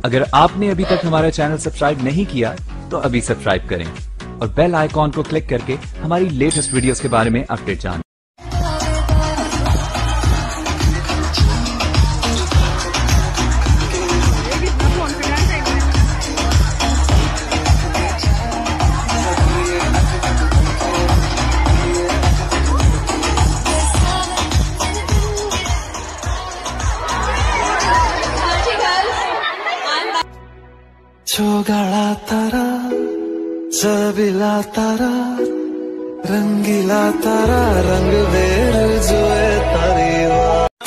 अगर आपने अभी तक हमारा चैनल सब्सक्राइब नहीं किया तो अभी सब्सक्राइब करें और बेल आइकॉन को क्लिक करके हमारी लेटेस्ट वीडियोस के बारे में अपडेट जानें। छोगाळा तारा चबिला तारा रंगीला तारा रंग वेर जुए तारीवा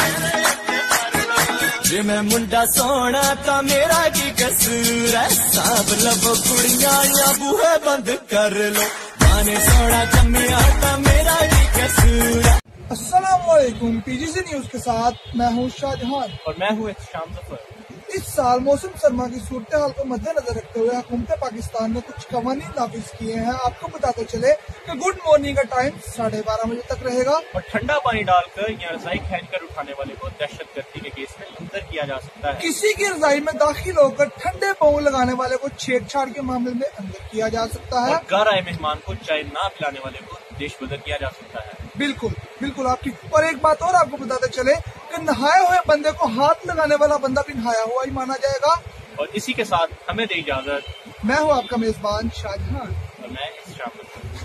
जे मैं मुंडा सोना ता मेरा की कसूर है साब लबो कुड़ियां या बूहे बंद कर लो गाने सोना जम्मिया ता मेरा की कसूर है। अस्सलाम वालेकुम, पीजीसी न्यूज के साथ मैं हूँ शाहजहां और मैं हूँ शाम जफर। इस साल मौसम सरमा की सूरत हाल को मद्देनजर रखते हुए हुकूमत पाकिस्तान ने कुछ कवानीन नाफिज किए हैं। आपको बताते चले कि गुड मॉर्निंग का टाइम 12:30 बजे तक रहेगा और ठंडा पानी डालकर या रजाई खींचकर उठाने वाले को दहशतगर्दी के केस में अंदर किया जा सकता है। किसी की रजाई में दाखिल होकर ठंडे पाँव लगाने वाले को छेड़छाड़ के मामले में अंदर किया जा सकता है। घर आए मेहमान को चाय ना पिलाने वाले को देश बदर किया जा सकता है। बिल्कुल बिल्कुल आपकी। और एक बात और आपको बताते चले कि नहाए हुए बंदे को हाथ लगाने वाला बंदा भी नहाया हुआ ही माना जाएगा। और इसी के साथ हमें दे इजाजत। मैं हूँ आपका मेजबान शाहजहां और मैं शाम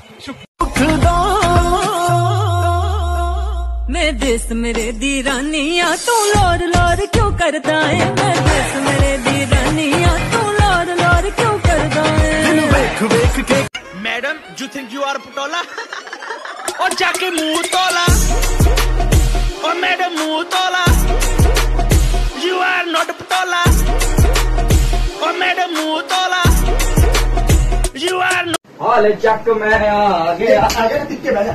मैं देश मेरे दीरानिया तू लोर लोर क्यों करता है। मैं देश मेरे दीरानिया तू लोर लोर क्यों करता है। Madam you think you are पटोला और जाके मुंह तोला और मैडम मुंह तोला यू आर नॉट पटोला और मैडम मुंह तोला यू आर हाल चक मैं आ गया तिक्के बैठा।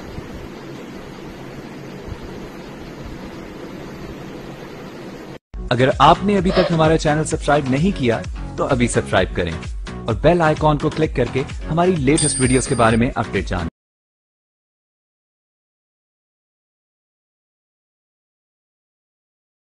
अगर आपने अभी तक हमारा चैनल सब्सक्राइब नहीं किया तो अभी सब्सक्राइब करें और बेल आइकॉन को क्लिक करके हमारी लेटेस्ट वीडियोस के बारे में अपडेट जानें।